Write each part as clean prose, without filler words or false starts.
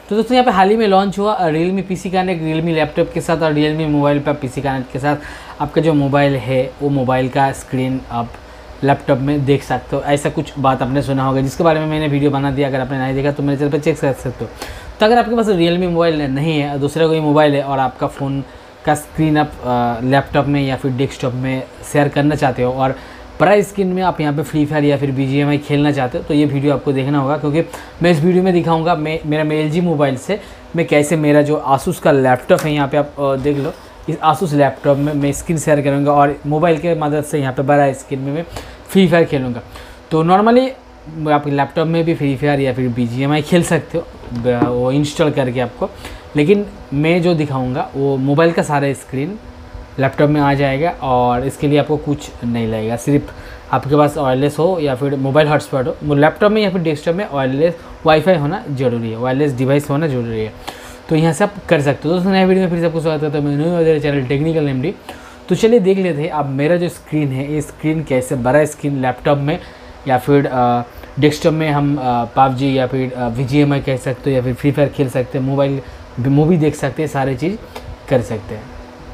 तो दोस्तों यहाँ पे हाल ही में लॉन्च हुआ Realme PC connect, Realme laptop के साथ और Realme मोबाइल पर PC कनेक्ट के साथ आपका जो मोबाइल है वो मोबाइल का स्क्रीन आप लैपटॉप में देख सकते हो। ऐसा कुछ बात आपने सुना होगा जिसके बारे में मैंने वीडियो बना दिया, अगर आपने नहीं देखा तो मेरे चैनल पर चेक कर सकते हो। तो अगर आपके पास Realme मोबाइल नहीं है, दूसरा कोई मोबाइल है और आपका फ़ोन का स्क्रीन आप लैपटॉप में या फिर डेस्कटॉप में शेयर करना चाहते हो और बड़ा स्क्रीन में आप यहाँ पे फ्री फायर या फिर BGMI खेलना चाहते हो, तो ये वीडियो आपको देखना होगा, क्योंकि मैं इस वीडियो में दिखाऊंगा मेरा LG मोबाइल से मैं कैसे मेरा जो आसूस का लैपटॉप है, यहाँ पे आप देख लो, इस आसूस लैपटॉप में मैं स्क्रीन शेयर करूँगा और मोबाइल के मदद से यहाँ पे बड़ा स्क्रीन में मैं फ्री फायर खेलूँगा। तो नॉर्मली आप लैपटॉप में भी फ्री फायर या फिर BGMI खेल सकते हो वो इंस्टॉल करके आपको, लेकिन मैं जो दिखाऊँगा वो मोबाइल का सारा स्क्रीन लैपटॉप में आ जाएगा और इसके लिए आपको कुछ नहीं लगेगा। सिर्फ आपके पास वायरलेस हो या फिर मोबाइल हॉटस्पॉट हो, लैपटॉप में या फिर डेस्कटॉप में वायरलेस वाईफाई होना ज़रूरी है, वायरलेस डिवाइस होना ज़रूरी है। तो यहाँ से आप कर सकते हो। दोस्तों नए वीडियो में फिर सबको स्वागत करता हूं, मैं मेरे चैनल टेक्निकल MD। तो चलिए देख लेते हैं अब मेरा जो स्क्रीन है, ये स्क्रीन कैसे बड़ा स्क्रीन लैपटॉप में या फिर डेस्कटॉप में हम PUBG या फिर BGMI कह सकते हो या फिर फ्री फायर खेल सकते हैं, मोबाइल मूवी देख सकते हैं, सारी चीज़ कर सकते हैं।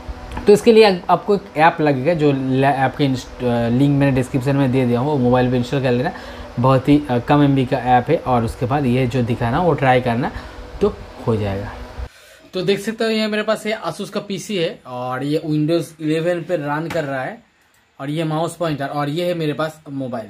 तो इसके लिए आपको एक ऐप लगेगा, जो ऐप के लिंक मैंने डिस्क्रिप्शन में दे दिया हूँ, वो मोबाइल पे इंस्टॉल कर लेना। बहुत ही कम MB का ऐप है और उसके बाद ये जो दिखाना वो ट्राई करना तो हो जाएगा। तो देख सकते हो ये मेरे पास ये आसूस का PC है और ये Windows 11 पे रन कर रहा है और ये माउस पॉइंटर और ये है मेरे पास मोबाइल।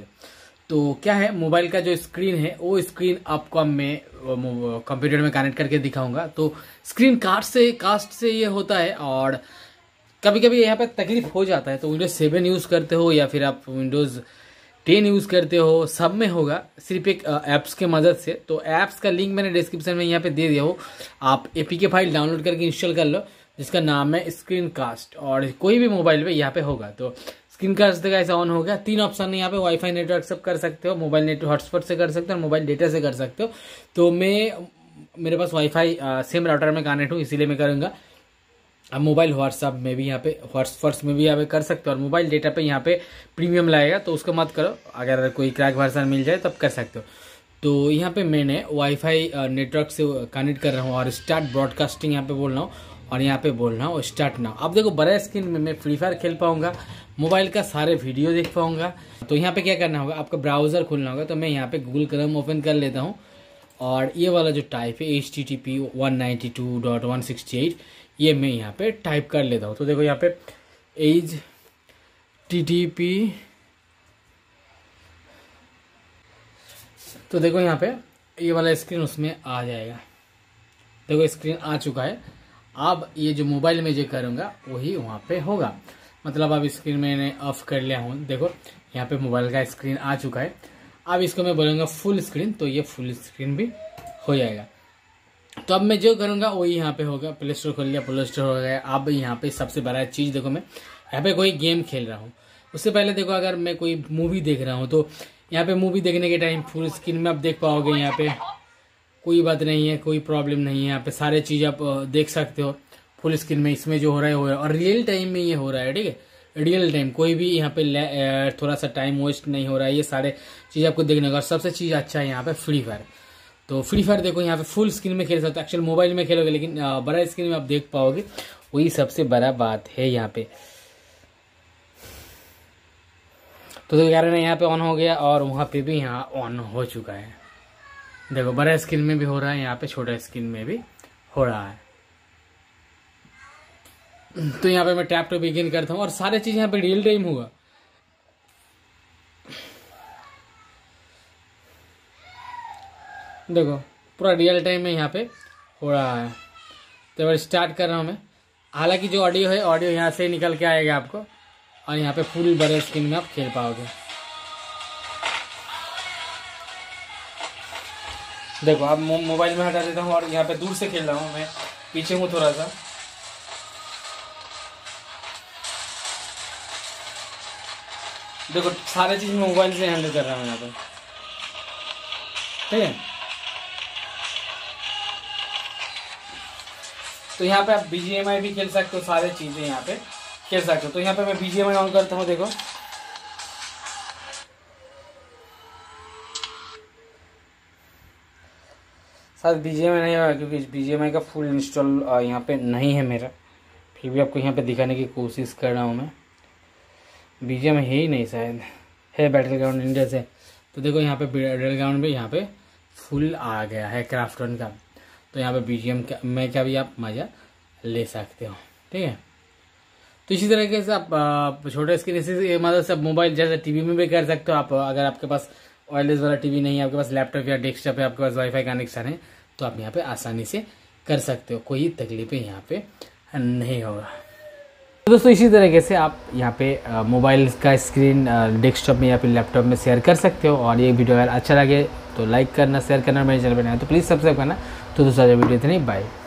तो क्या है, मोबाइल का जो स्क्रीन है वो स्क्रीन आपको मैं कंप्यूटर में कनेक्ट करके दिखाऊंगा। तो स्क्रीन कास्ट से ये होता है और कभी कभी यहाँ पे तकलीफ हो जाता है। तो Windows 7 यूज़ करते हो या फिर आप Windows 10 यूज़ करते हो, सब में होगा, सिर्फ एक ऐप्स के मदद से। तो ऐप्स का लिंक मैंने डिस्क्रिप्शन में यहाँ पे दे दिया हो, आप APK फाइल डाउनलोड करके इंस्टॉल कर लो, जिसका नाम है स्क्रीन कास्ट और कोई भी मोबाइल पे यहाँ पे होगा। तो स्क्रीन कास्ट का ऐसा ऑन हो गया। 3 ऑप्शन है यहाँ पे, वाईफाई नेटवर्क सब कर सकते हो, मोबाइल नेटवर्क हॉटस्पॉट से कर सकते हो और मोबाइल डेटा से कर सकते हो। तो मेरे पास वाईफाई सेम राउटर में कनेक्ट हूँ, इसीलिए मैं करूँगा। अब मोबाइल व्हाट्सएप में भी यहाँ पे व्हाट्सएप में भी यहाँ पे कर सकते हो और मोबाइल डेटा पे यहाँ पे प्रीमियम लाएगा, तो उसको मत करो, अगर कोई क्रैक वर्जन मिल जाए तब कर सकते हो। तो यहाँ पे मैंने वाईफाई नेटवर्क से कनेक्ट कर रहा हूँ और स्टार्ट ब्रॉडकास्टिंग यहाँ पे बोल रहा हूँ और यहाँ पे बोल रहा हूँ स्टार्ट नाउ। अब देखो बड़ा स्क्रीन में मैं फ्री फायर खेल पाऊंगा, मोबाइल का सारे वीडियो देख पाऊंगा। तो यहाँ पे क्या करना होगा, आपका ब्राउजर खोलना होगा। तो मैं यहाँ पे गूगल क्रोम ओपन कर लेता हूँ और ये वाला जो टाइप है HTTP 192.168 ये मैं यहाँ पे टाइप कर लेता हूँ। तो देखो यहाँ पे HTTP, तो देखो यहाँ पे ये वाला स्क्रीन उसमें आ जाएगा। देखो स्क्रीन आ चुका है। अब ये जो मोबाइल में जो करूँगा वही वहाँ पे होगा, मतलब अब स्क्रीन मैंने ऑफ कर लिया हूँ। देखो यहाँ पे मोबाइल का स्क्रीन आ चुका है। अब इसको मैं बोलूँगा फुल स्क्रीन, तो ये फुल स्क्रीन भी हो जाएगा। तो अब मैं जो करूँगा वही यहाँ पे होगा। प्ले स्टोर खोल लिया, प्ले स्टोर हो गया। अब यहाँ पे सबसे बड़ा चीज़ देखो, मैं यहाँ पे कोई गेम खेल रहा हूँ, उससे पहले देखो अगर मैं कोई मूवी देख रहा हूँ तो यहाँ पे मूवी देखने के टाइम फुल स्क्रीन में आप देख पाओगे। यहाँ पे कोई बात नहीं है, कोई प्रॉब्लम नहीं है, यहाँ पे सारे चीज़ आप देख सकते हो फुल स्क्रीन में। इसमें जो हो रहा है और रियल टाइम में ये हो रहा है, ठीक है, रियल टाइम, कोई भी यहाँ पे थोड़ा सा टाइम वेस्ट नहीं हो रहा है। ये सारे चीज़ आपको देखने का। और सबसे चीज़ अच्छा है यहाँ पे फ्री फायर। तो फ्री फायर देखो यहाँ पे फुल स्क्रीन में खेल सकते हो। एक्चुअल मोबाइल में खेलोगे लेकिन बड़ा स्क्रीन में आप देख पाओगे, वही सबसे बड़ा बात है यहाँ पे। तो कह रहे हैं यहाँ पे ऑन हो गया और वहाँ पे भी यहाँ ऑन हो चुका है। देखो बड़ा स्क्रीन में भी हो रहा है, यहाँ पे छोटा स्क्रीन में भी हो रहा है। तो यहाँ पे मैं टैप टू बिगिन करता हूँ और सारे चीज यहाँ पे रियल टाइम होगा। देखो पूरा रियल टाइम में यहाँ पे हो रहा है। तो अगर स्टार्ट कर रहा हूँ मैं, हालांकि जो ऑडियो है ऑडियो यहाँ से निकल के आएगा आपको और यहाँ पे फुल बड़े स्क्रीन में आप खेल पाओगे। देखो अब मोबाइल में हटा देता हूँ और यहाँ पे दूर से खेल रहा हूँ, मैं पीछे हूँ थोड़ा सा। देखो सारे चीज मैं मोबाइल से हैंडल कर रहा हूँ यहाँ पे, ठीक है। तो यहाँ पे आप BGMI भी खेल सकते हो, सारे चीजें यहाँ पे खेल सकते हो। तो यहाँ पे मैं BGMI ऑन करता हूँ। देखो शायद BGMI नहीं होगा क्योंकि BGMI का फुल इंस्टॉल यहाँ पे नहीं है मेरा, फिर भी आपको यहाँ पे दिखाने की कोशिश कर रहा हूँ मैं। BGMI है ही नहीं, शायद है बैटल ग्राउंड इंडिया से। तो देखो यहाँ पे बैटल ग्राउंड में यहाँ पे फुल आ गया है क्राफ्टन का, तो यहाँ पे BGMI का भी आप मज़ा ले सकते हो, ठीक है। तो इसी तरीके से आप छोटे स्क्रीन से मदद से मोबाइल जैसे टीवी में भी कर सकते हो आप। अगर आपके पास वायरलेस वाला टीवी नहीं है, आपके पास लैपटॉप या डेस्कटॉप है, आपके पास वाईफाई कनेक्शन है, तो आप यहाँ पे आसानी से कर सकते हो, कोई तकलीफ यहाँ पे नहीं होगा। तो दोस्तों इसी तरीके से आप यहाँ पे मोबाइल का स्क्रीन डेस्कटॉप में या फिर लैपटॉप में शेयर कर सकते हो। और ये वीडियो अगर अच्छा लगे तो लाइक करना, शेयर करना, मेरे चैनल पर नया तो प्लीज़ सब्सक्राइब करना। तो दोस्तों वीडियो इतनी, बाय।